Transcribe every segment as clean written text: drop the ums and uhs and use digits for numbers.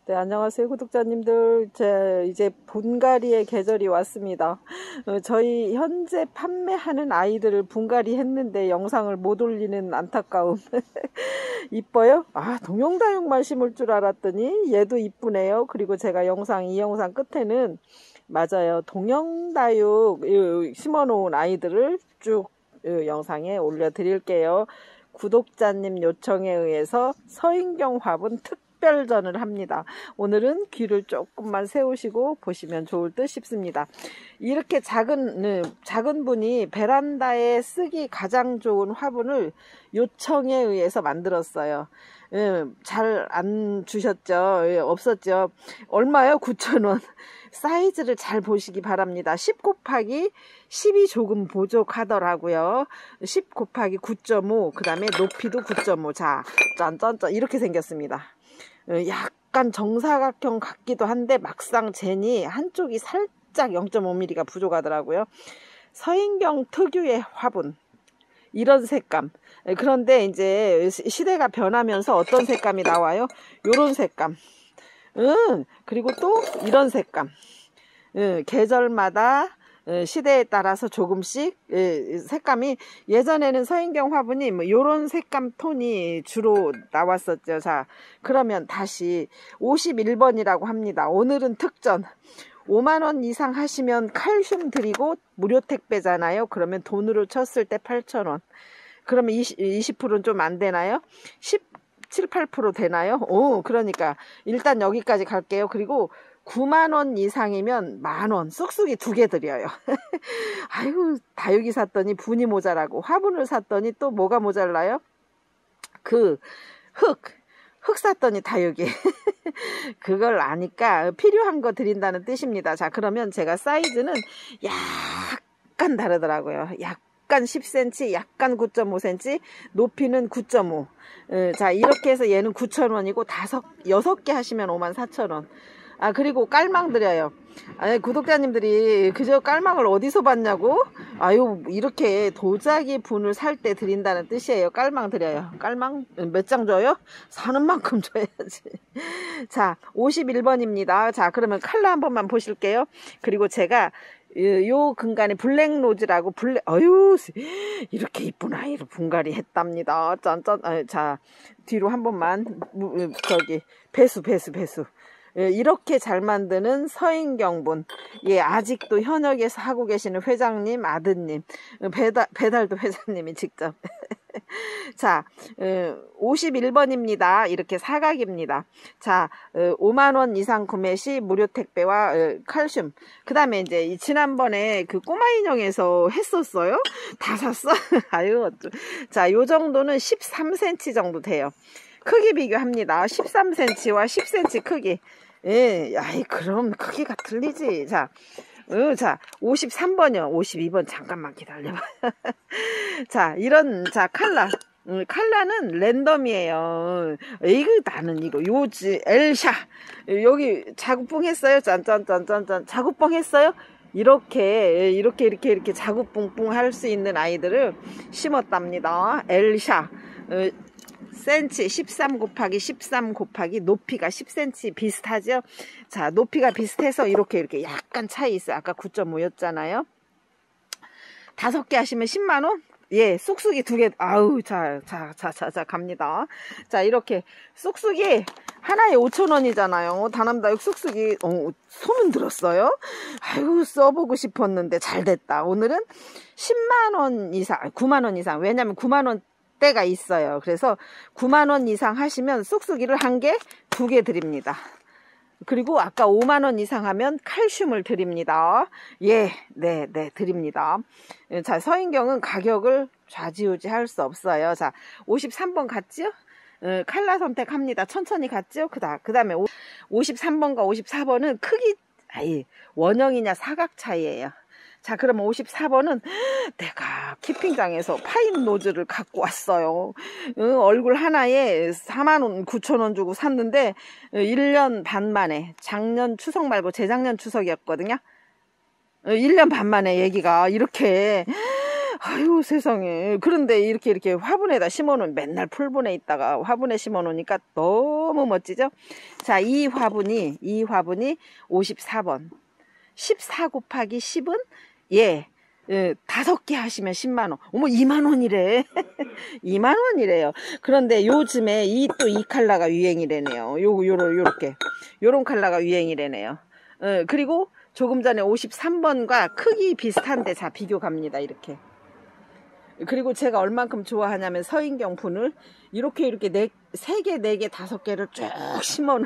네, 안녕하세요, 구독자님들. 이제 분갈이의 계절이 왔습니다. 저희 현재 판매하는 아이들을 분갈이 했는데 영상을 못 올리는 안타까움. 이뻐요? 아, 동영다육만 심을 줄 알았더니 얘도 이쁘네요. 그리고 제가 이 영상 끝에는 맞아요, 동영다육 심어 놓은 아이들을 쭉 영상에 올려드릴게요. 구독자님 요청에 의해서 서인경 화분 특별전을 합니다. 오늘은 귀를 조금만 세우시고 보시면 좋을 듯 싶습니다. 이렇게 작은 분이 베란다에 쓰기 가장 좋은 화분을 요청에 의해서 만들었어요. 잘 안 주셨죠? 없었죠? 얼마요? 9,000원. 사이즈를 잘 보시기 바랍니다. 10 곱하기 10이 조금 부족하더라고요. 10 곱하기 9.5, 그 다음에 높이도 9.5. 자, 짠짠짠 이렇게 생겼습니다. 약간 정사각형 같기도 한데 막상 재니 한쪽이 살짝 0.5mm가 부족하더라고요. 서인경 특유의 화분, 이런 색감. 그런데 이제 시대가 변하면서 어떤 색감이 나와요? 요런 색감. 그리고 또 이런 색감. 계절마다 시대에 따라서 조금씩 색감이, 예전에는 서인경 화분이 뭐 요런 색감 톤이 주로 나왔었죠. 자, 그러면 다시 51번이라고 합니다. 오늘은 특전 5만원 이상 하시면 칼슘 드리고 무료 택배잖아요. 그러면 돈으로 쳤을 때 8,000원. 그러면 20%는 좀 안 되나요? 7, 8% 되나요? 그러니까 일단 여기까지 갈게요. 그리고 9만원 이상이면 만원, 쑥쑥이 2개 드려요. 아이고, 다육이 샀더니 분이 모자라고, 화분을 샀더니 또 뭐가 모자라요? 흙 샀더니 다육이. 그걸 아니까 필요한 거 드린다는 뜻입니다. 자, 그러면 제가 사이즈는 약간 다르더라고요. 약간 10cm, 약간 9.5cm, 높이는 9.5. 자, 이렇게 해서 얘는 9,000원이고 6개 하시면 54,000원. 아, 그리고 깔망 드려요. 아니, 구독자님들이 그저 깔망을 어디서 봤냐고? 아유, 이렇게 도자기 분을 살 때 드린다는 뜻이에요. 깔망 드려요. 깔망 몇 장 줘요? 사는 만큼 줘야지. 자, 51번입니다. 자, 그러면 컬러 한 번만 보실게요. 그리고 제가 요 근간에 블랙 로즈라고 이렇게 이쁜 아이를 분갈이 했답니다. 짠짠. 자, 뒤로 한 번만 배수. 이렇게 잘 만드는 서인경분. 예, 아직도 현역에서 하고 계시는 회장님, 아드님, 배달도 회장님이 직접. 자, 51번입니다. 이렇게 사각입니다. 자, 5만원 이상 구매 시 무료 택배와 칼슘. 그 다음에 이제 지난번에 그 꼬마 인형에서 했었어요? 다 샀어? 아유, 자, 요 정도는 13cm 정도 돼요. 크기 비교합니다. 13cm와 10cm 크기. 예, 아이, 그럼 크기가 틀리지. 자, 자, 53번이요. 52번 잠깐만 기다려봐. 자, 칼라는 랜덤이에요. 이거 나는 이거 요지 엘샤. 여기 자구뽕 했어요? 짠짠짠짠짠. 자구뽕 했어요? 이렇게 자구뽕뽕 할 수 있는 아이들을 심었답니다. 엘샤. 센치 13 곱하기 13 곱하기 높이가 10cm 비슷하죠. 자, 높이가 비슷해서 이렇게 약간 차이 있어요. 아까 9.5였잖아요 5개 하시면 10만원. 예, 쑥쑥이 2개. 아우, 자 갑니다. 자, 이렇게 쑥쑥이 하나에 5,000원이잖아요 다남다육 쑥쑥이. 손은 들었어요. 아이고, 써보고 싶었는데 잘 됐다. 오늘은 10만원 이상, 9만원 이상. 왜냐면 9만원 때가 있어요. 그래서 9만원 이상 하시면 쑥쑥이를 1개, 2개 드립니다. 그리고 아까 5만원 이상 하면 칼슘을 드립니다. 예, 네, 드립니다. 자, 서인경은 가격을 좌지우지 할 수 없어요. 자, 53번 갔지요? 칼라 선택합니다. 천천히 갔죠? 그 다음에 53번과 54번은 크기, 원형이냐 사각 차이예요. 자, 그러면 54번은 내가 키핑장에서 파인 노즐을 갖고 왔어요. 얼굴 하나에 49,000원 주고 샀는데 1년 반 만에, 작년 추석 말고 재작년 추석이었거든요. 1년 반 만에 얘기가 이렇게 아유 세상에. 그런데 이렇게 화분에다 심어놓으면 맨날 풀분에 있다가 화분에 심어놓으니까 너무 멋지죠. 자, 이 화분이 54번 14 곱하기 10은 예 5개 하시면 10만원. 어머 2만원이래. 2만원이래요. 그런데 요즘에 또 이 컬러가 유행이래네요. 요렇게 요런 컬러가 유행이래네요. 그리고 조금 전에 53번과 크기 비슷한데 자 비교 갑니다. 이렇게. 그리고 제가 얼만큼 좋아하냐면 서인경 분을 이렇게 3개, 4개, 5개를 쭉 심어놓은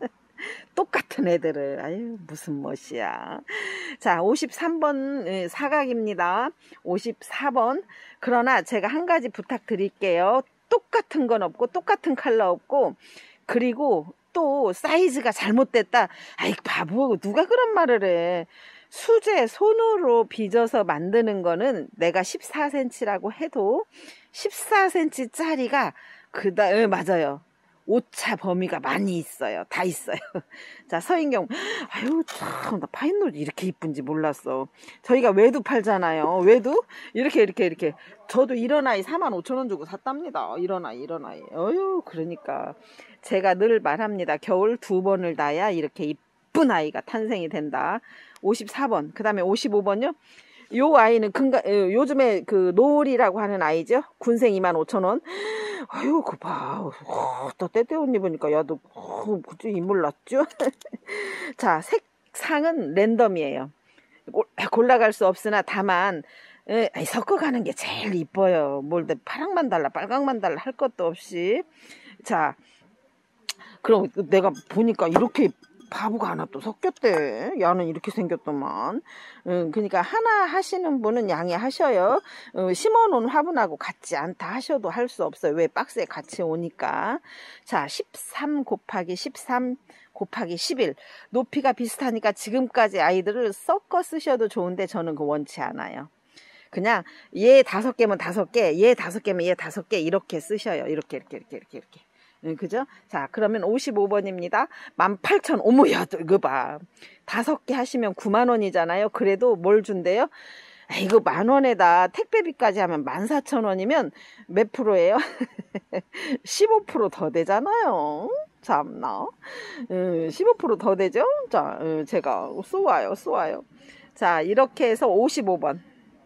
똑같은 애들을. 아유 무슨 멋이야. 자 53번 사각입니다. 54번. 그러나 제가 한 가지 부탁드릴게요. 똑같은 건 없고 똑같은 컬러 없고 그리고 또 사이즈가 잘못됐다. 아이 바보 누가 그런 말을 해. 수제 손으로 빚어서 만드는 거는 내가 14cm라고 해도 14cm 짜리가 맞아요. 오차 범위가 많이 있어요. 다 있어요. 자 서인경. 아유 참 나 파인놀이 이렇게 이쁜지 몰랐어. 저희가 외두 팔잖아요. 외두 이렇게 저도 이런 아이 45,000원 주고 샀답니다. 이런 아이 어휴 그러니까 제가 늘 말합니다. 겨울 2번을 놔야 이렇게 이쁜 아이가 탄생이 된다. 54번 그 다음에 55번요. 요 아이는 요즘에 그 노을이라고 하는 아이죠. 군생 25,000원. 아유 그 봐. 또 때때옷 입으니까 야도 그치 인물 났죠. 자 색상은 랜덤이에요. 골라갈 수 없으나 다만 섞어가는 게 제일 이뻐요. 뭘 파랑만 달라 빨강만 달라 할 것도 없이. 자 그럼 내가 보니까 이렇게 바보가 하나 또 섞였대. 야는 이렇게 생겼더만. 그러니까 하나 하시는 분은 양해하셔요. 심어놓은 화분하고 같지 않다 하셔도 할 수 없어요. 왜 박스에 같이 오니까. 자 13 곱하기 13 곱하기 11 높이가 비슷하니까 지금까지 아이들을 섞어 쓰셔도 좋은데 저는 그 원치 않아요. 그냥 얘 5개면 5개, 얘 5개면 얘 5개 이렇게 쓰셔요. 이렇게. 그죠? 자, 그러면 55번입니다. 18,000원. 어머, 야, 이거 봐. 5개 하시면 9만원이잖아요. 그래도 뭘 준대요? 이거 만원에다 택배비까지 하면 14,000원이면 몇 프로예요? 15% 더 되잖아요. 참나. 15% 더 되죠? 자, 제가 쏘아요. 자, 이렇게 해서 55번.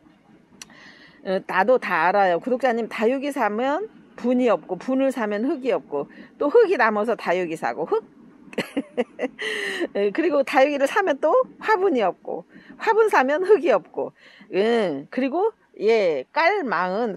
나도 다 알아요. 구독자님 다육이 사면 분이 없고 분을 사면 흙이 없고 또 흙이 남아서 다육이 사고 흙 그리고 다육이를 사면 또 화분이 없고 화분 사면 흙이 없고 그리고 깔망은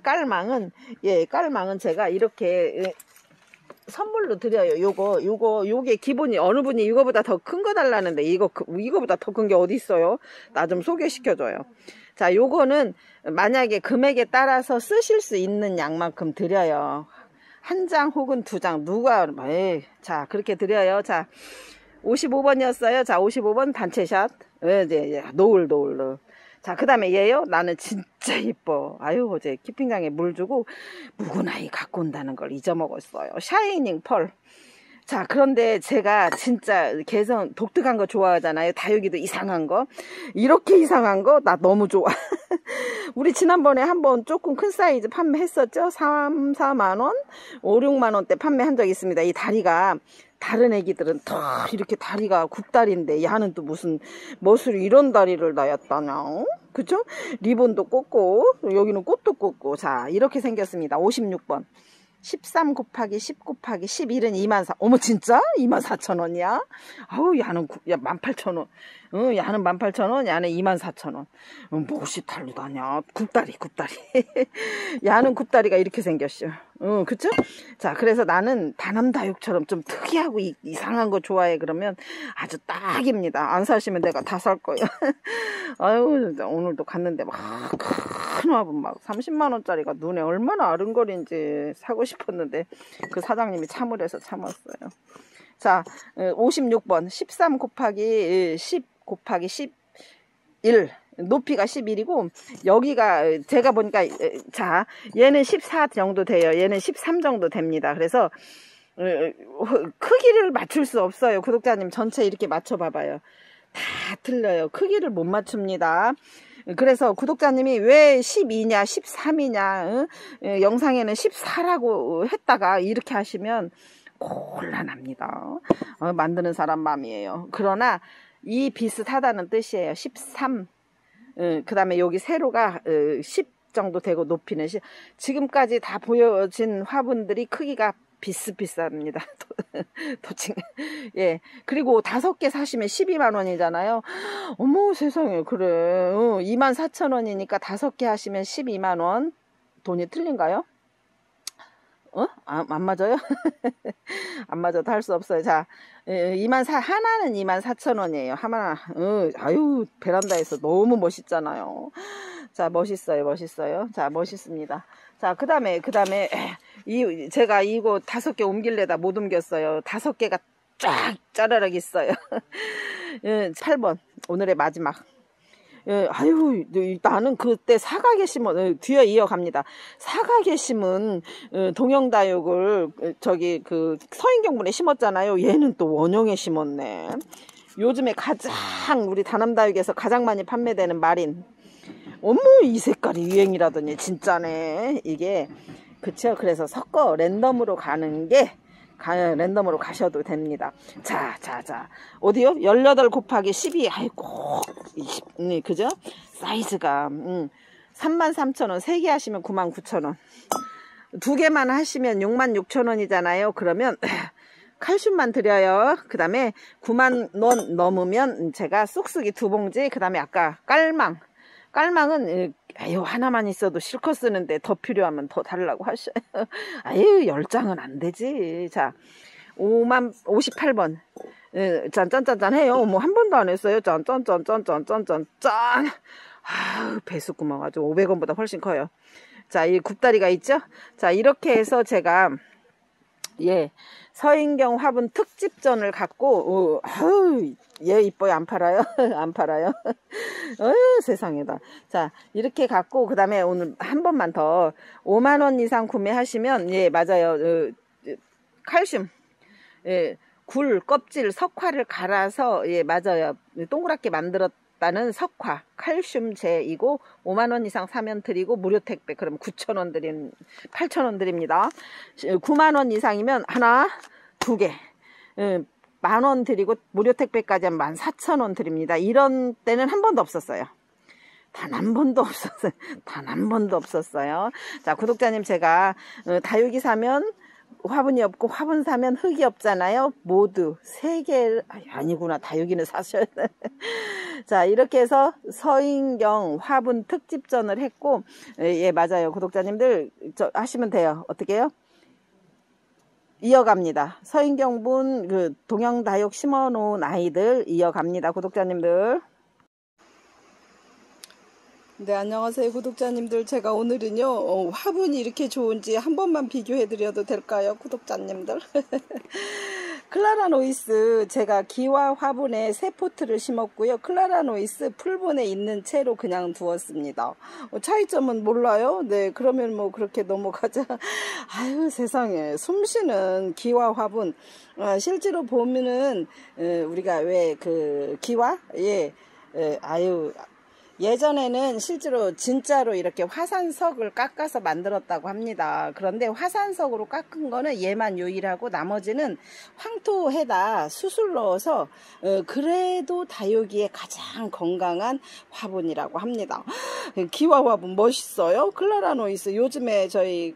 제가 이렇게 선물로 드려요. 요게 기본이 어느 분이 이거보다 더 큰 거 달라는데 이거보다 더 큰 게 어디 있어요? 나 좀 소개시켜줘요. 자, 요거는 만약에 금액에 따라서 쓰실 수 있는 양만큼 드려요. 한 장 혹은 2장 자 그렇게 드려요. 자 55번이었어요. 자 55번 단체샷. 노을. 자 그 다음에 얘요. 나는 진짜 이뻐. 아유 어제 키핑장에 물 주고 묵은 아이 갖고 온다는 걸 잊어먹었어요. 샤이닝 펄. 자 그런데 제가 진짜 개성 독특한 거 좋아하잖아요. 다육이도 이상한 거. 이렇게 이상한 거 나 너무 좋아. 우리 지난번에 한번 조금 큰 사이즈 판매했었죠. 3, 4만원 5, 6만원대 판매한 적 있습니다. 이 다리가 다른 애기들은 다 이렇게 다리가 굽다리인데 야는 또 무슨 멋으로 이런 다리를 놔였다냐. 그쵸? 리본도 꽂고 여기는 꽃도 꽂고. 자 이렇게 생겼습니다. 56번 13 곱하기 10 곱하기 11은 24,000원. 어머 진짜? 24,000원이야? 아우 야는 18,000원. 야는 18,000원, 야는 24,000원. 무엇이 다르다냐? 굽다리. 야는 굽다리가 이렇게 생겼어. 그쵸? 자, 그래서 나는 다남다육처럼 좀 특이하고 이상한 거 좋아해. 그러면 아주 딱입니다. 안 사시면 내가 다 살 거예요. 아유, 오늘도 갔는데 막 큰 화분 막 30만원짜리가 눈에 얼마나 아른거린지 사고 싶었는데 그 사장님이 참으래서 참았어요. 자, 56번 13 곱하기 10 곱하기 11 높이가 11이고 여기가 제가 보니까 자 얘는 14 정도 돼요. 얘는 13 정도 됩니다. 그래서 크기를 맞출 수 없어요. 구독자님 전체 이렇게 맞춰 봐봐요. 다 틀려요. 크기를 못 맞춥니다. 그래서 구독자님이 왜 12냐 13이냐 영상에는 14라고 했다가 이렇게 하시면 곤란합니다. 만드는 사람 마음이에요. 그러나 이 비슷하다는 뜻이에요. 13. 그 다음에 여기 세로가 10 정도 되고 높이는 지금까지 다 보여진 화분들이 크기가 비슷비슷합니다. 도칭. 예. 그리고 5개 사시면 12만 원이잖아요. 어머 세상에 그래. 24,000원이니까 5개 하시면 12만 원. 돈이 틀린가요? 안 맞아요? 안 맞아도 할 수 없어요. 자, 하나는 24,000원이에요. 하나. 아유, 베란다에서 너무 멋있잖아요. 자, 멋있어요. 자, 멋있습니다. 자, 그 다음에, 제가 이거 5개 옮길래다 못 옮겼어요. 5개가 쫙 짜라락 있어요. 8번. 오늘의 마지막. 아유, 나는 그때 사각에 심은, 뒤에 이어갑니다. 사각에 심은 동영다육을 서인경분에 심었잖아요. 얘는 또 원형에 심었네. 요즘에 우리 다남다육에서 가장 많이 판매되는 마린. 어머, 이 색깔이 유행이라더니 진짜네. 이게 그쵸. 그래서 섞어 랜덤으로 랜덤으로 가셔도 됩니다. 자. 어디요? 18 곱하기 12. 아이고, 20, 그죠? 사이즈가, 33,000원. 3개 하시면 99,000원. 2개만 하시면 66,000원이잖아요. 그러면, 칼슘만 드려요. 그 다음에 9만 원 넘으면 제가 쑥쑥이 2봉지, 그 다음에 아까 깔망은 하나만 있어도 실컷 쓰는데 더 필요하면 더 달라고 하셔요. 아유 10장은 안 되지. 자 58번 짠짠짠짠 해요. 뭐 한 번도 안 했어요. 짠짠짠짠짠짠짠. 아유 배수구멍 아주 500원보다 훨씬 커요. 자 이 굽다리가 있죠. 자 이렇게 해서 제가 서인경 화분 특집전을 갖고 얘 이뻐요. 안 팔아요? 안 팔아요? 세상에다. 자 이렇게 갖고 그 다음에 오늘 한 번만 더 5만원 이상 구매하시면 맞아요. 칼슘 굴 껍질 석화를 갈아서 맞아요. 동그랗게 만들었다는 석화 칼슘제이고 5만원 이상 사면 드리고 무료 택배. 그럼 9,000원 8,000원 드립니다. 9만원 이상이면 하나 2개 10,000원 드리고 무료 택배까지 하면 14,000원 드립니다. 이런 때는 한 번도 없었어요. 단 한 번도 없었어요. 자 구독자님 제가 다육이 사면 화분이 없고 화분 사면 흙이 없잖아요. 모두 3개 아니구나. 다육이는 사셔야 돼. 자 이렇게 해서 서인경 화분 특집전을 했고 맞아요. 구독자님들 하시면 돼요. 어떻게 해요? 이어갑니다. 서인경분 동영다육 심어놓은 아이들 이어갑니다. 구독자님들. 네 안녕하세요 구독자님들. 제가 오늘은요 화분이 이렇게 좋은지 한 번만 비교해 드려도 될까요 구독자님들? 클라라노이스 제가 기와 화분에 3포트를 심었고요. 클라라노이스 풀분에 있는 채로 그냥 두었습니다. 차이점은 몰라요. 네 그러면 뭐 그렇게 넘어가자. 아유 세상에 숨쉬는 기와 화분. 실제로 보면은 우리가 왜 기와 아유 예전에는 실제로 진짜로 이렇게 화산석을 깎아서 만들었다고 합니다. 그런데 화산석으로 깎은 거는 얘만 유일하고 나머지는 황토에다 수술 넣어서 그래도 다육이의 가장 건강한 화분이라고 합니다. 기와 화분 멋있어요. 클라라노이스 요즘에 저희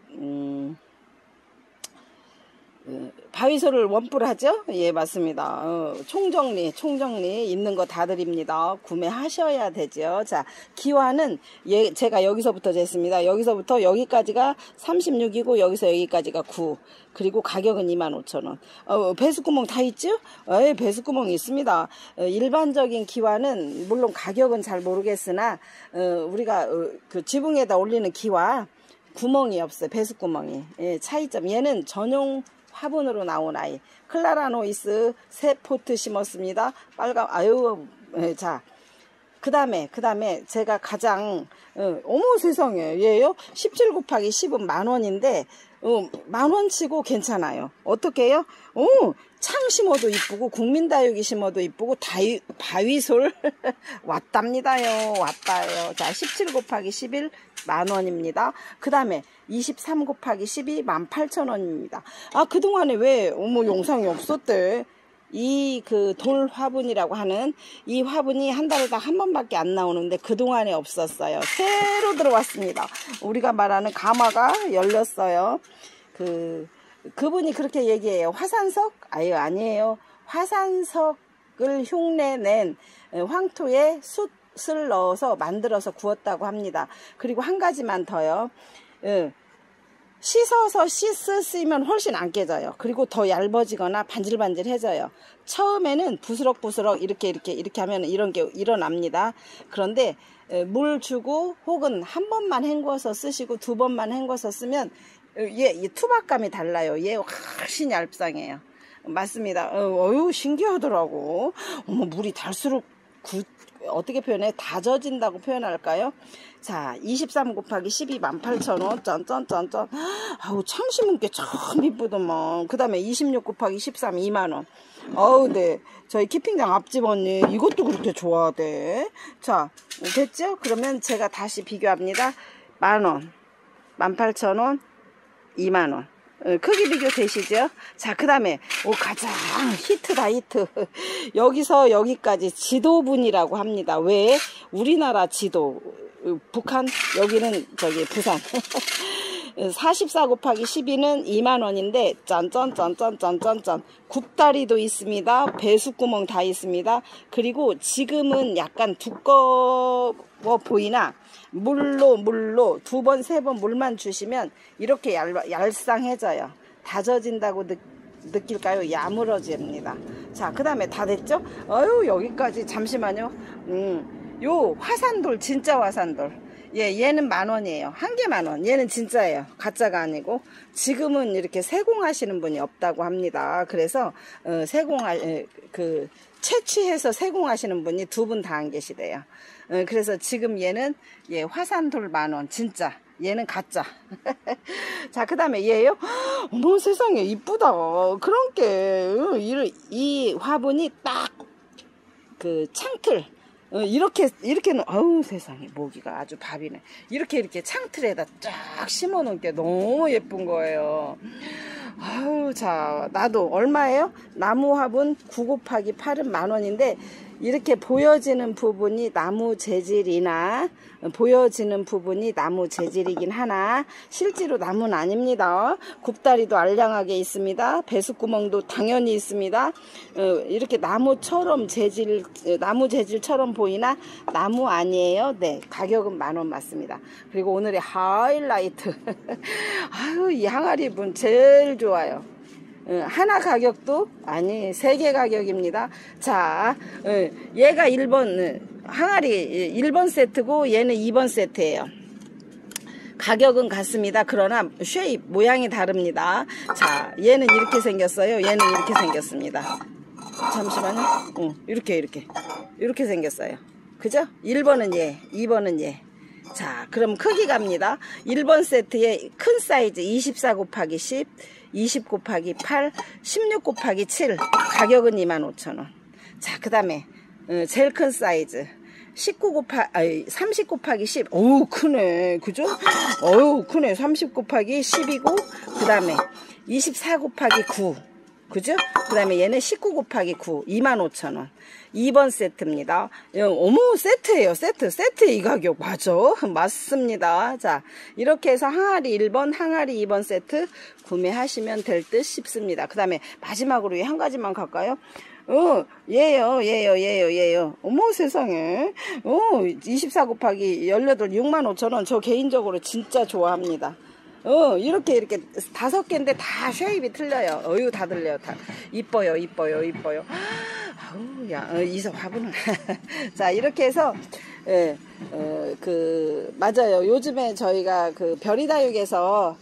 바위소를 원뿔하죠? 예, 맞습니다. 총정리 있는 거 다 드립니다. 구매하셔야 되죠. 자, 기와는 제가 여기서부터 쟀습니다. 여기서부터 여기까지가 36이고 여기서 여기까지가 9. 그리고 가격은 25,000원. 배수구멍 다 있죠? 배수구멍이 있습니다. 일반적인 기와는 물론 가격은 잘 모르겠으나 우리가 지붕에다 올리는 기와 구멍이 없어요. 배수구멍이. 차이점. 얘는 전용 화분으로 나온 아이. 클라라노이스 3포트 심었습니다. 자, 그 다음에 제가 가장 어머 세상에 얘요 17 곱하기 10은 10,000원인데 10,000원 치고 괜찮아요. 어떻게 해요? 창 심어도 이쁘고 국민다육이 심어도 이쁘고 바위솔 왔답니다요. 왔다요. 자, 17 곱하기 11 10,000원입니다. 그 다음에 23 곱하기 12 18,000원입니다. 아, 그동안에 왜 영상이 없었대. 이 그 돌 화분이라고 하는 이 화분이 한 달에 딱 한 번밖에 안 나오는데 그동안에 없었어요. 새로 들어왔습니다. 우리가 말하는 가마가 열렸어요. 그분이 그렇게 얘기해요. 화산석? 아니에요. 화산석을 흉내낸 황토에 숯을 넣어서 만들어서 구웠다고 합니다. 그리고 한 가지만 더요. 씻어서 쓰면 훨씬 안 깨져요. 그리고 더 얇아지거나 반질반질해져요. 처음에는 부스럭부스럭 이렇게 하면 이런 게 일어납니다. 그런데 물 주고 혹은 한 번만 헹궈서 쓰시고 두 번만 헹궈서 쓰면 얘 투박감이 달라요. 얘 훨씬 얇상해요. 맞습니다. 신기하더라고. 물이 달수록 어떻게 표현해? 다져진다고 표현할까요? 자, 23 곱하기 12 18,000원. 짠짠짠짠. 아우, 참 심은 게 참 이쁘더만. 그 다음에 26 곱하기 13 20,000원. 네. 저희 키핑장 앞집 언니 이것도 그렇게 좋아하대. 자, 됐죠? 그러면 제가 다시 비교합니다. 10,000원, 18,000원, 20,000원. 크기 비교 되시죠? 자, 그 다음에 가장 히트다, 히트. 여기서 여기까지 지도분이라고 합니다. 왜? 우리나라 지도, 북한, 여기는 저기 부산. 44 곱하기 12는 20,000원인데 짠짠짠짠짠짠짠 굽다리도 있습니다. 배수구멍 다 있습니다. 그리고 지금은 약간 두꺼워 보이나 물로 두 번, 세 번 물만 주시면 이렇게 얄쌍해져요. 다져진다고 느낄까요? 야무러집니다. 자, 그 다음에 다 됐죠? 여기까지 잠시만요. 요 화산돌, 진짜 화산돌. 얘는 10,000원이에요. 한 개 10,000원. 얘는 진짜예요. 가짜가 아니고. 지금은 이렇게 세공하시는 분이 없다고 합니다. 그래서 채취해서 세공하시는 분이 두 분 다 안 계시대요. 그래서 지금 얘는 화산돌 10,000원. 진짜. 얘는 가짜. 자, 그 다음에 얘요. 어머, 세상에 이쁘다. 그런 게 이 화분이 딱 창틀. 이렇게 아우, 세상에 모기가 아주 밥이네. 이렇게 창틀에다 쫙 심어 놓은 게 너무 예쁜 거예요. 아우, 자, 나도 얼마예요? 나무 화분 9 곱하기 8은 10,000원인데 이렇게 보여지는 부분이 나무 재질이나 보여지는 부분이 나무 재질이긴 하나 실제로 나무는 아닙니다. 굽다리도 알량하게 있습니다. 배수구멍도 당연히 있습니다. 이렇게 나무 재질처럼 보이나 나무 아니에요. 네, 가격은 10,000원 맞습니다. 그리고 오늘의 하이라이트. 아유, 이 항아리 분 제일 좋아요. 하나 가격도 아니 3개 가격입니다. 자, 얘가 1번 항아리 1번 세트고 얘는 2번 세트예요. 가격은 같습니다. 그러나 쉐입 모양이 다릅니다. 자, 얘는 이렇게 생겼어요. 얘는 이렇게 생겼습니다. 잠시만요. 이렇게 생겼어요. 그죠? 1번은 얘, 2번은 얘. 자, 그럼 크기 갑니다. 1번 세트에 큰 사이즈 24 곱하기 10 20 곱하기 8 16 곱하기 7 가격은 25,000원. 자, 그 다음에 제일 큰 사이즈 30 곱하기 10. 어우, 크네. 그죠? 어우, 크네. 30 곱하기 10이고 그 다음에 24 곱하기 9. 그죠? 그 다음에 얘는 19 곱하기 9 25,000원. 2번 세트입니다. 어머, 세트예요. 세트 이 가격 맞아? 맞습니다. 자, 이렇게 해서 항아리 1번 항아리 2번 세트 구매하시면 될 듯 싶습니다. 그 다음에 마지막으로 한 가지만 갈까요? 얘요. 어머, 세상에. 24 곱하기 18 65,000원. 저 개인적으로 진짜 좋아합니다. 이렇게 5개인데 다 쉐입이 틀려요. 다 들려요. 다 이뻐요. 아우, 야, 이서 화분을. 자, 이렇게 해서 맞아요. 요즘에 저희가 별이다육에서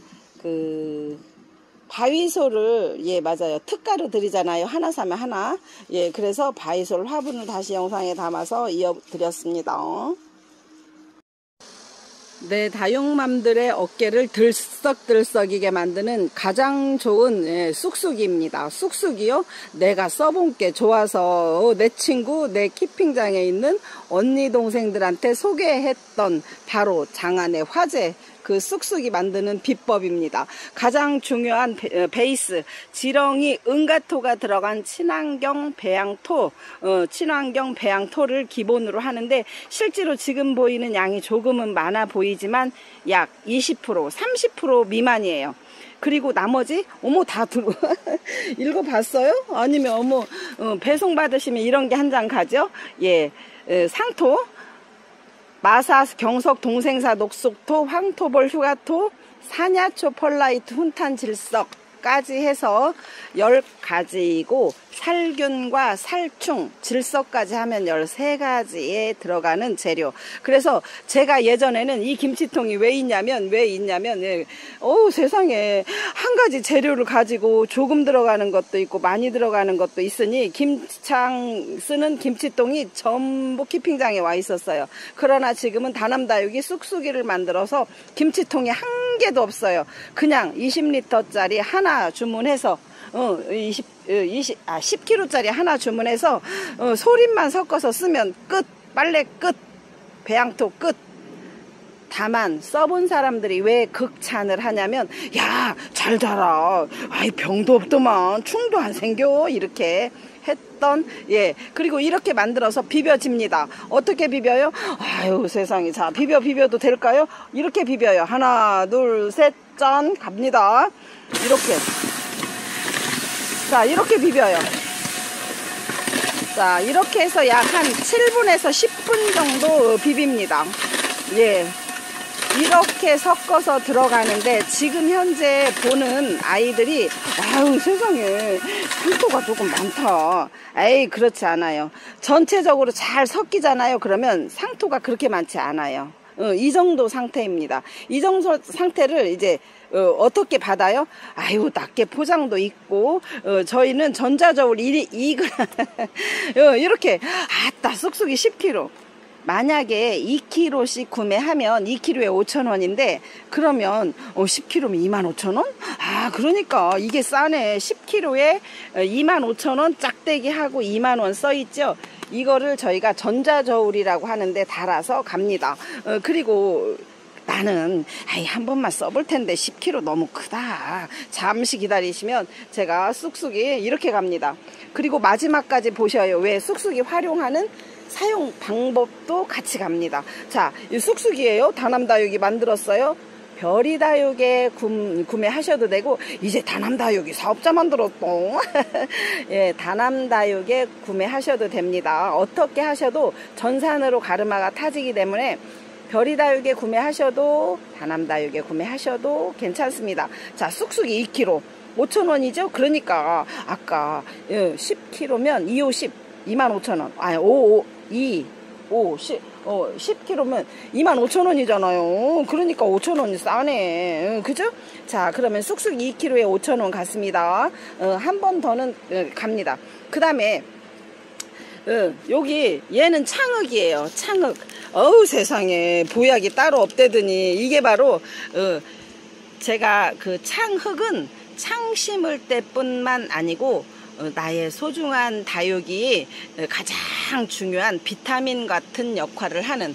바위솔을 맞아요. 특가로 드리잖아요. 하나 사면 하나. 그래서 바위솔 화분을 다시 영상에 담아서 이어드렸습니다. 네, 다육맘들의 어깨를 들썩들썩이게 만드는 가장 좋은 쑥쑥이입니다. 쑥쑥이요? 내가 써본 게 좋아서 내 친구, 내 키핑장에 있는 언니 동생들한테 소개했던 바로 장안의 화제, 그 쑥쑥이 만드는 비법입니다. 가장 중요한 베이스, 지렁이 은가토가 들어간 친환경 배양토, 친환경 배양토를 기본으로 하는데, 실제로 지금 보이는 양이 조금은 많아 보이지만 약 20%, 30% 미만이에요. 그리고 나머지 다 읽어봤어요? 아니면 배송 받으시면 이런 게 한 장 가죠? 예, 상토, 마사, 경석, 동생사, 녹속토, 황토볼, 휴가토, 사냐초, 펄라이트, 훈탄, 질석까지 해서 10가지이고, 살균과 살충, 질석까지 하면 13가지에 들어가는 재료. 그래서 제가 예전에는 이 김치통이 왜 있냐면 세상에 한 가지 재료를 가지고 조금 들어가는 것도 있고 많이 들어가는 것도 있으니 김장 쓰는 김치통이 전부 키핑장에 와 있었어요. 그러나 지금은 다남다육이 쑥쑥이를 만들어서 김치통이 한 개도 없어요. 그냥 20리터짜리 하나 주문해서 10kg짜리 하나 주문해서 소림만 섞어서 쓰면 끝. 빨래 끝. 배양토 끝. 다만 써본 사람들이 왜 극찬을 하냐면, 야, 잘 자라, 아이 병도 없더만, 충도 안 생겨, 이렇게 했던. 예, 그리고 이렇게 만들어서 비벼집니다. 어떻게 비벼요? 아유 세상에. 자, 비벼도 될까요? 이렇게 비벼요. 하나 둘 셋 짠 갑니다. 이렇게. 자, 이렇게 비벼요. 자, 이렇게 해서 약 한 7분에서 10분 정도 비빕니다. 예. 이렇게 섞어서 들어가는데, 지금 현재 보는 아이들이 아유 세상에 상토가 조금 많다. 에이, 그렇지 않아요. 전체적으로 잘 섞이잖아요. 그러면 상토가 그렇게 많지 않아요. 이 정도 상태입니다. 이 정도 상태를 이제 어떻게 받아요? 아유, 낮게 포장도 있고, 저희는 전자저울 이렇게, 아따, 쑥쑥이 10kg. 만약에 2kg씩 구매하면 2kg에 5,000원인데, 그러면 10kg면 25,000원? 아, 그러니까 이게 싸네. 10kg에 25,000원 짝대기하고 2만원 써있죠. 이거를 저희가 전자저울이라고 하는데 달아서 갑니다. 그리고 나는 한 번만 써볼 텐데 10kg 너무 크다. 잠시 기다리시면 제가 쑥쑥이 이렇게 갑니다. 그리고 마지막까지 보셔요. 왜 쑥쑥이 활용하는 사용 방법도 같이 갑니다. 자, 이 쑥쑥이에요. 다남다육이 만들었어요. 별이다육에 구매하셔도 되고, 이제 다남다육이 사업자 만들었또. 예, 다남다육에 구매하셔도 됩니다. 어떻게 하셔도 전산으로 가르마가 타지기 때문에 별이다육에 구매하셔도 다남다육에 구매하셔도 괜찮습니다. 자, 쑥쑥이 2kg 5,000원이죠. 그러니까 아까 10kg면 2, 50 25,000원. 아니 10kg면 25,000원이잖아요. 그러니까 5,000원이 싸네. 그죠? 자, 그러면 쑥쑥 2kg에 5,000원 갔습니다. 한 번 더는 갑니다. 그 다음에 여기 얘는 창흑이에요. 창흑. 어우 세상에, 보약이 따로 없대더니 이게 바로 제가 그 창흑은 창 심을 때뿐만 아니고 나의 소중한 다육이 가장 중요한 비타민 같은 역할을 하는,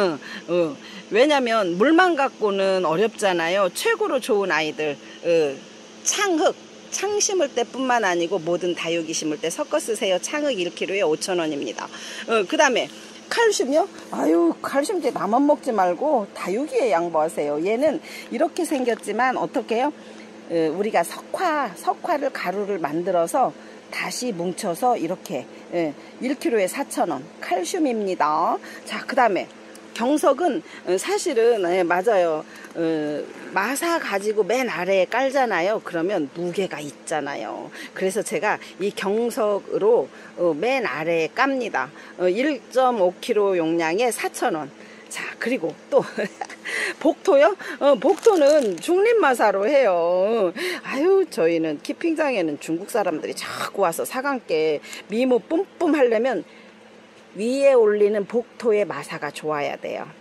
왜냐면 물만 갖고는 어렵잖아요. 최고로 좋은 아이들, 창흑, 창 심을 때뿐만 아니고 모든 다육이 심을 때 섞어 쓰세요. 창흑 1kg에 5,000원입니다. 그 다음에 칼슘이요? 아유, 칼슘제 나만 먹지 말고 다육이에 양보하세요. 얘는 이렇게 생겼지만 어떻게 해요? 우리가 석화를 가루를 만들어서 다시 뭉쳐서 이렇게 1kg에 4,000원 칼슘입니다. 자, 그 다음에 경석은 사실은 맞아요. 마사 가지고 맨 아래에 깔잖아요. 그러면 무게가 있잖아요. 그래서 제가 이 경석으로 맨 아래에 깝니다. 1.5kg 용량에 4,000원. 자, 그리고 또 복토요? 복토는 중립마사로 해요. 아유, 저희는 키핑장에는 중국 사람들이 자꾸 와서 사감께 미모 뿜뿜 하려면 위에 올리는 복토의 마사가 좋아야 돼요.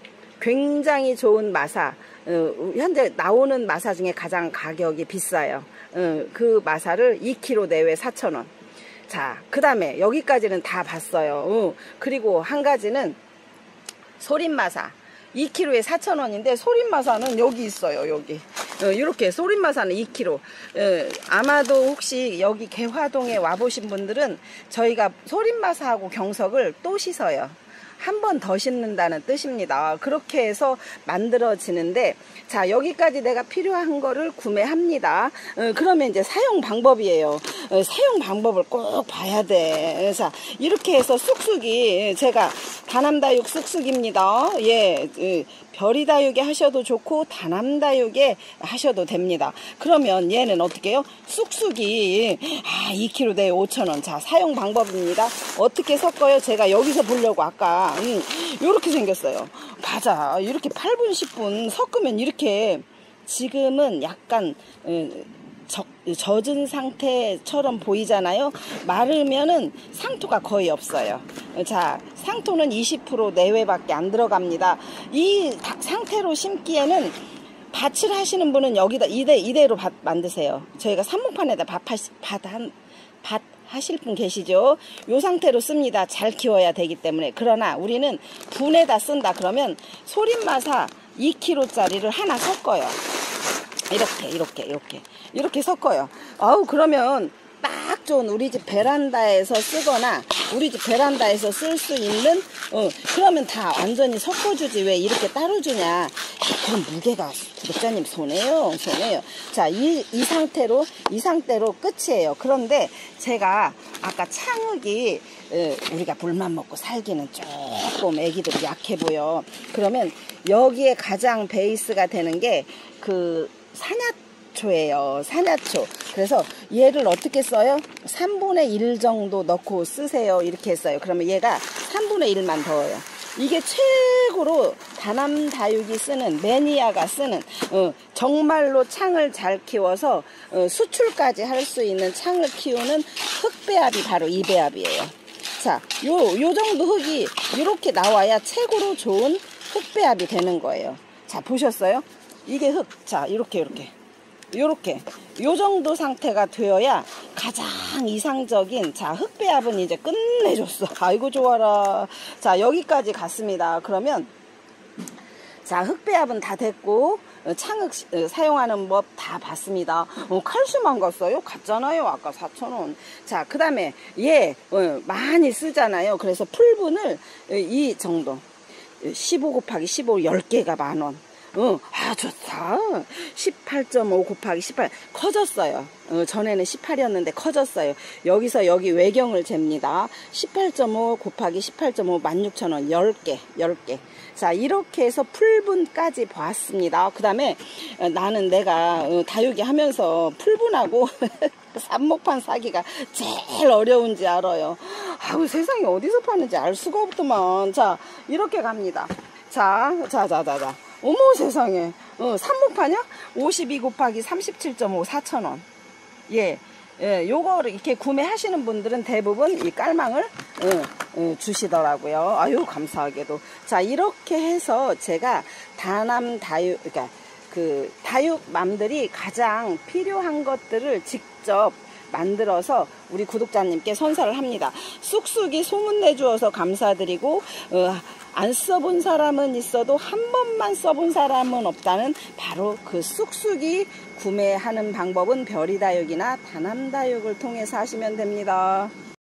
굉장히 좋은 마사, 현재 나오는 마사 중에 가장 가격이 비싸요. 그 마사를 2kg 내외 4,000원. 자, 그 다음에 여기까지는 다 봤어요. 그리고 한 가지는 소림마사 2kg에 4,000원인데 소림마사는 여기 있어요. 여기 이렇게 소림마사는 2kg. 아마도 혹시 여기 개화동에 와보신 분들은 저희가 소림마사하고 경석을 또 씻어요. 한 번 더 씻는다는 뜻입니다. 그렇게 해서 만들어지는데, 자, 여기까지 내가 필요한 거를 구매합니다. 그러면 이제 사용 방법이에요. 사용 방법을 꼭 봐야 돼. 자, 이렇게 해서 쑥쑥이 제가 다남다육 쑥쑥입니다. 예, 별이다육에 하셔도 좋고 다남다육에 하셔도 됩니다. 그러면 얘는 어떻게 해요? 쑥쑥이 2kg 내에 5,000원. 자, 사용 방법입니다. 어떻게 섞어요? 제가 여기서 보려고 아까 이렇게 생겼어요. 맞아. 이렇게 8분 10분 섞으면 이렇게 지금은 약간 젖은 상태처럼 보이잖아요. 마르면은 상토가 거의 없어요. 자, 상토는 20% 내외밖에 안 들어갑니다. 이 상태로 심기에는 밭을 하시는 분은 여기다 이대로 밭 만드세요. 저희가 삽목판에다 밭 하실 분 계시죠? 요 상태로 씁니다. 잘 키워야 되기 때문에. 그러나 우리는 분에다 쓴다 그러면 소림마사 2kg짜리를 하나 섞어요. 이렇게 섞어요. 그러면 딱 좋은 우리 집 베란다에서 쓰거나 우리 집 베란다에서 쓸 수 있는 그러면 다 완전히 섞어주지 왜 이렇게 따로 주냐. 그럼 무게가 구독자님 손해요. 자, 이 상태로 끝이에요. 그런데 제가 아까 창흑이 우리가 물만 먹고 살기는 조금 애기들이 약해 보여. 그러면 여기에 가장 베이스가 되는 게 그 산야초예요. 산야초. 그래서 얘를 어떻게 써요? 3분의 1 정도 넣고 쓰세요. 이렇게 했어요. 그러면 얘가 3분의 1만 더워요. 이게 최고로 다남다육이 쓰는, 매니아가 쓰는, 정말로 창을 잘 키워서 수출까지 할 수 있는 창을 키우는 흙배합이 바로 이 배합이에요. 자, 요 정도 흙이 이렇게 나와야 최고로 좋은 흙배합이 되는 거예요. 자, 보셨어요? 이게 흙. 자, 이렇게 요 정도 상태가 되어야 가장 이상적인, 자, 흙배합은 이제 끝내줬어. 아이고 좋아라. 자, 여기까지 갔습니다. 그러면 자, 흙배합은 다 됐고 창흑 사용하는 법 다 봤습니다. 칼슘 안 갔어요? 갔잖아요. 아까 4,000원. 자, 그 다음에 얘 많이 쓰잖아요. 그래서 풀분을 이 정도 15 곱하기 15 10개가 만원. 좋다. 18.5 곱하기 18 커졌어요. 전에는 18이었는데 커졌어요. 여기서 여기 외경을 잽니다. 18.5 곱하기 18.5 16,000원 10개. 자, 이렇게 해서 풀분까지 보았습니다. 그 다음에 나는 내가 다육이 하면서 풀분하고 삽목판 사기가 제일 어려운지 알아요. 아우, 세상에 어디서 파는지 알 수가 없더만. 자, 이렇게 갑니다. 자. 어머 세상에. 삽목판이야? 52 곱하기 37.5 4,000원. 예, 요거를 이렇게 구매하시는 분들은 대부분 이 깔망을 주시더라고요. 아유, 감사하게도. 자, 이렇게 해서 제가 다남다육, 그러니까 그 다육맘들이 가장 필요한 것들을 직접 만들어서 우리 구독자님께 선사를 합니다. 쑥쑥이 소문내주어서 감사드리고, 안 써본 사람은 있어도 한 번만 써본 사람은 없다는 바로 그 쑥쑥이 구매하는 방법은 별이다육이나 다남다육을 통해서 하시면 됩니다.